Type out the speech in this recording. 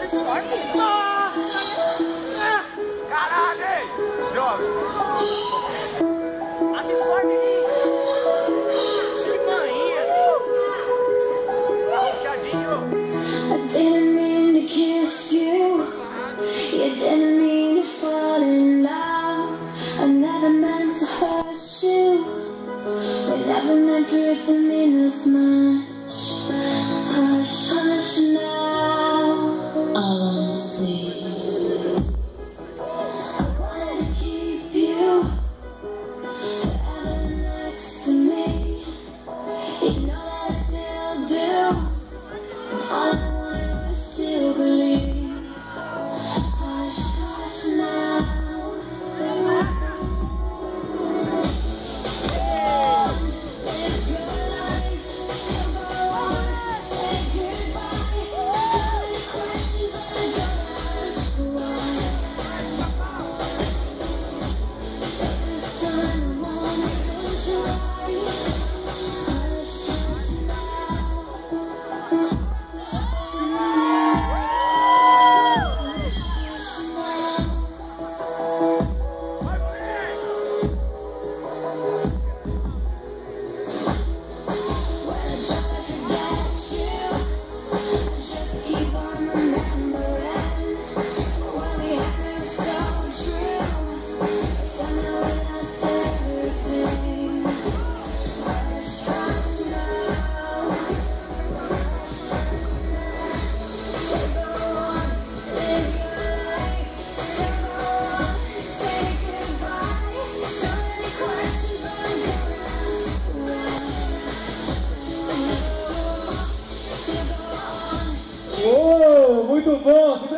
Caralho, hein? Jovem. Absorve aí. Se manhinha. Arrochadinho. I didn't mean to kiss you. You didn't mean to fall in love. I never meant to hurt you. We never meant for it to mean this much. Hush, hush now. All I see. I wanted to keep you forever next to me. You know that I still do. All I wanted was to believe. Hush, hush now. Live your life, still go on, say goodbye. So many questions, but I don't ask why. So this time I won't even try. Hush, hush now. Oh, muito bom!